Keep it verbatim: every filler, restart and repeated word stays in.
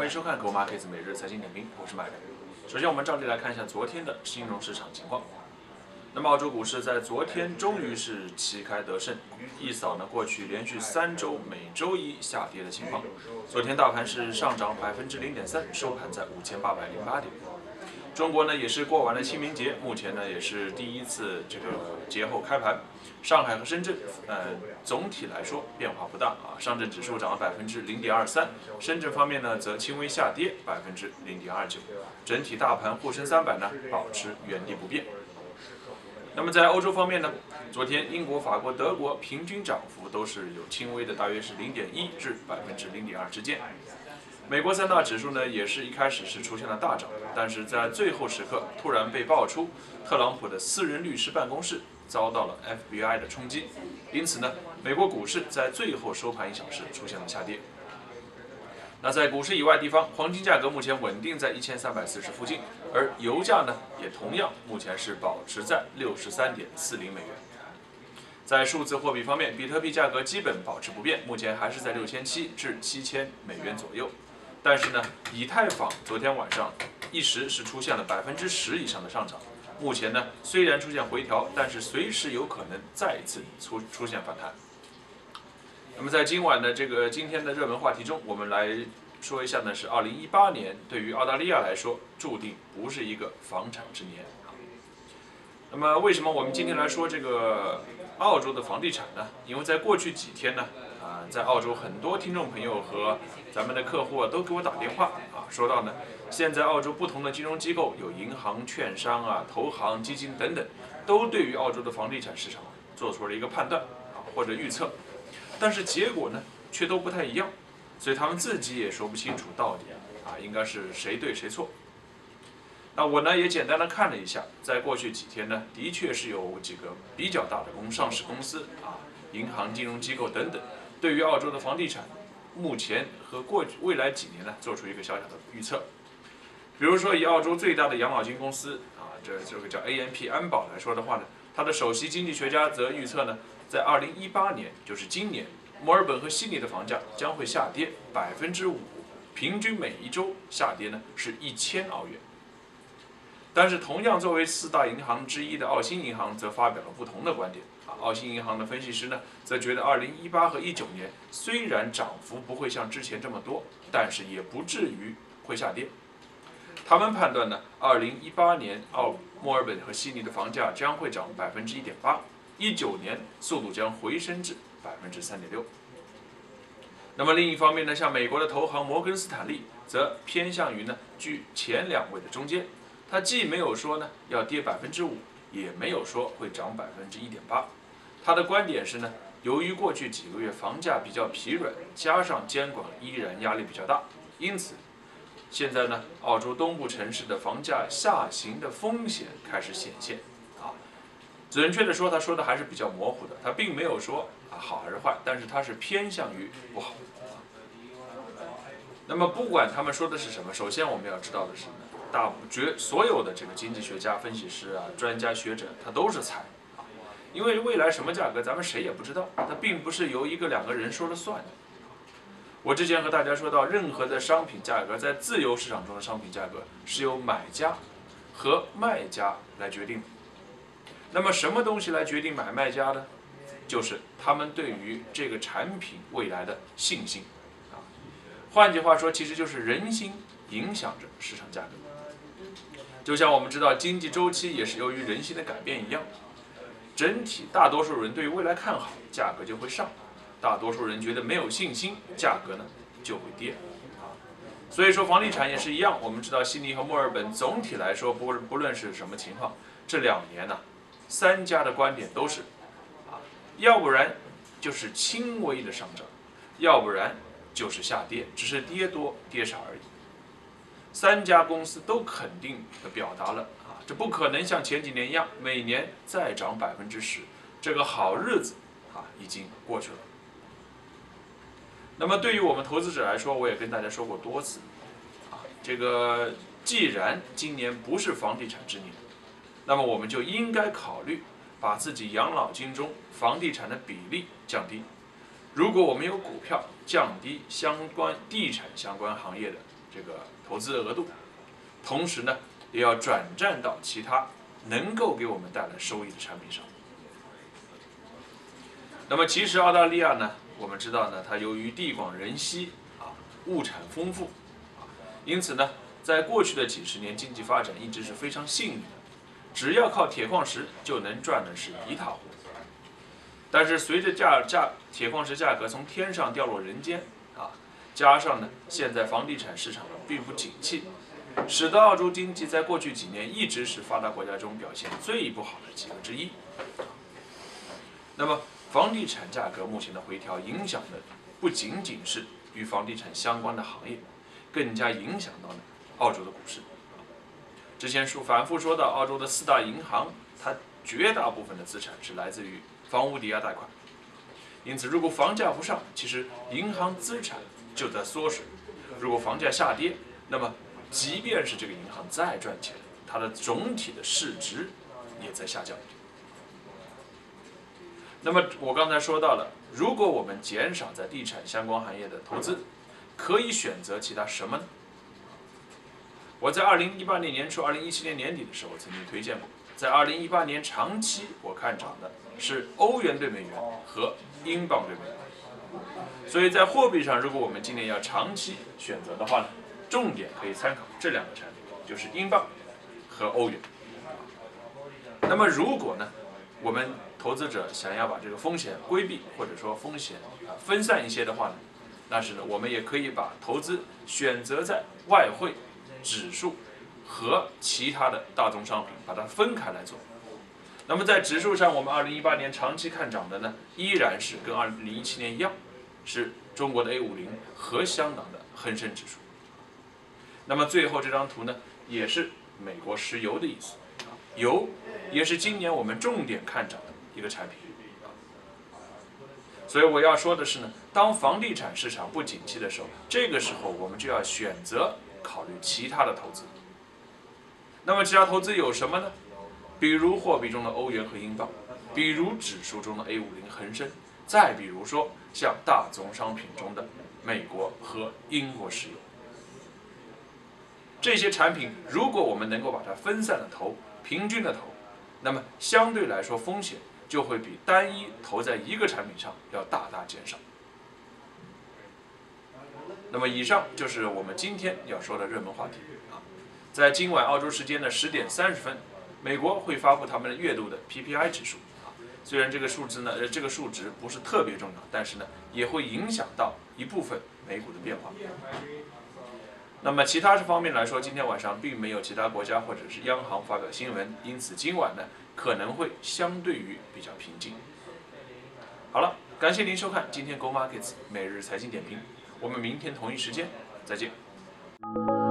欢迎收看《狗马 K 每日财经点评》，我是麦克。首先，我们照例来看一下昨天的金融市场情况。那么，澳洲股市在昨天终于是旗开得胜，一扫呢过去连续三周每周一下跌的情况。昨天大盘是上涨百分之零点三，收盘在五千八百零八点。中国呢也是过完了清明节，目前呢也是第一次这个节后开盘。上海和深圳，呃，总体来说变化不大啊。上证指数涨了百分之零点二三，深圳方面呢则轻微下跌百分之零点二九。整体大盘沪深三百呢保持原地不变。那么在欧洲方面呢，昨天英国、法国、德国平均涨幅都是有轻微的，大约是零点一至百分之零点二之间。美国三大指数呢，也是一开始是出现了大涨，但是在最后时刻突然被爆出特朗普的私人律师办公室遭到了 F B I 的冲击，因此呢，美国股市在最后收盘一小时出现了下跌。那在股市以外地方，黄金价格目前稳定在一千三百四十附近，而油价呢，也同样目前是保持在六十三点四零美元。在数字货币方面，比特币价格基本保持不变，目前还是在六千七至七千美元左右。但是呢，以太坊昨天晚上一时是出现了百分之十以上的上涨。目前呢，虽然出现回调，但是随时有可能再一次出出现反弹。那么在今晚的这个今天的热门话题中，我们来说一下呢，是二零一八年对于澳大利亚来说，注定不是一个房产之年。那么为什么我们今天来说这个澳洲的房地产呢？因为在过去几天呢，啊，在澳洲很多听众朋友和咱们的客户啊都给我打电话啊，说到呢，现在澳洲不同的金融机构，有银行、券商啊、投行、基金等等，都对于澳洲的房地产市场做出了一个判断啊或者预测，但是结果呢却都不太一样，所以他们自己也说不清楚到底啊应该是谁对谁错。那我呢也简单的看了一下，在过去几天呢，的确是有几个比较大的公上市公司啊、银行、金融机构等等，对于澳洲的房地产目前和过未来几年呢做出一个小小的预测。比如说以澳洲最大的养老金公司啊，这这个叫 A M P 安保来说的话呢，它的首席经济学家则预测呢，在二零一八年，就是今年，墨尔本和悉尼的房价将会下跌百分之五，平均每一周下跌呢是一千澳元。但是，同样作为四大银行之一的澳新银行则发表了不同的观点啊。澳新银行的分析师呢，则觉得二零一八和一九年虽然涨幅不会像之前这么多，但是也不至于会下跌。他们判断呢，二零一八年澳墨尔本和悉尼的房价将会涨百分之一点八，一九年速度将回升至百分之三点六。那么另一方面呢，像美国的投行摩根斯坦利则偏向于呢居前两位的中间。它既没有说呢要跌百分之五，也没有说会涨百分之一点八。他的观点是呢，由于过去几个月房价比较疲软，加上监管依然压力比较大，因此现在呢，澳洲东部城市的房价下行的风险开始显现。啊，准确的说，他说的还是比较模糊的，他并没有说啊好还是坏，但是他是偏向于不好。那么不管他们说的是什么，首先我们要知道的是呢。大绝所有的这个经济学家、分析师啊、专家学者，他都是猜啊，因为未来什么价格咱们谁也不知道，它并不是由一个两个人说了算的。我之前和大家说到，任何的商品价格在自由市场中的商品价格是由买家和卖家来决定的。那么什么东西来决定买卖家呢？就是他们对于这个产品未来的信心啊。换句话说，其实就是人心影响着市场价格。就像我们知道经济周期也是由于人心的改变一样，整体大多数人对于未来看好，价格就会上；大多数人觉得没有信心，价格呢就会跌。所以说房地产也是一样，我们知道悉尼和墨尔本总体来说，不不论是什么情况，这两年呢，三家的观点都是啊，要不然就是轻微的上涨，要不然就是下跌，只是跌多跌少而已。三家公司都肯定的表达了啊，这不可能像前几年一样每年再涨百分之十，这个好日子啊已经过去了。那么对于我们投资者来说，我也跟大家说过多次啊，这个既然今年不是房地产之年，那么我们就应该考虑把自己养老金中房地产的比例降低。如果我们有股票，降低相关地产相关行业的这个投资额度，同时呢，也要转战到其他能够给我们带来收益的产品上。那么其实澳大利亚呢，我们知道呢，它由于地广人稀啊，物产丰富啊，因此呢，在过去的几十年经济发展一直是非常幸运的，只要靠铁矿石就能赚的是一塌糊涂。但是随着价价铁矿石价格从天上掉落人间啊，加上呢现在房地产市场并不景气，使得澳洲经济在过去几年一直是发达国家中表现最不好的几个之一。那么房地产价格目前的回调，影响的不仅仅是与房地产相关的行业，更加影响到了澳洲的股市。之前说反复说到，澳洲的四大银行，它绝大部分的资产是来自于房屋抵押贷款，因此如果房价不上，其实银行资产就在缩水；如果房价下跌，那么即便是这个银行再赚钱，它的总体的市值也在下降。那么我刚才说到了，如果我们减少在地产相关行业的投资，可以选择其他什么呢？我在二零一八年年初、二零一七年年底的时候曾经推荐过，在二零一八年长期我看涨的是欧元对美元和英镑对美元。所以在货币上，如果我们今年要长期选择的话呢，重点可以参考这两个产品，就是英镑和欧元。那么如果呢，我们投资者想要把这个风险规避，或者说风险啊分散一些的话呢，那是呢，我们也可以把投资选择在外汇、指数和其他的大宗商品，把它分开来做。那么在指数上，我们二零一八年长期看涨的呢，依然是跟二零一七年一样，是中国的 A 五十 和香港的恒生指数。那么最后这张图呢，也是美国石油的意思，油也是今年我们重点看涨的一个产品。所以我要说的是呢，当房地产市场不景气的时候，这个时候我们就要选择考虑其他的投资。那么其他投资有什么呢？比如货币中的欧元和英镑，比如指数中的 A 五十 恒生，再比如说像大宗商品中的美国和英国石油。这些产品如果我们能够把它分散的投，平均的投，那么相对来说风险就会比单一投在一个产品上要大大减少。那么以上就是我们今天要说的热门话题啊。在今晚澳洲时间的十点三十分，美国会发布他们的月度的 P P I 指数啊。虽然这个数字呢，呃，这个数值不是特别重要，但是呢，也会影响到一部分美股的变化。那么其他方面来说，今天晚上并没有其他国家或者是央行发表新闻，因此今晚呢可能会相对于比较平静。好了，感谢您收看今天 Go Markets 每日财经点评，我们明天同一时间再见。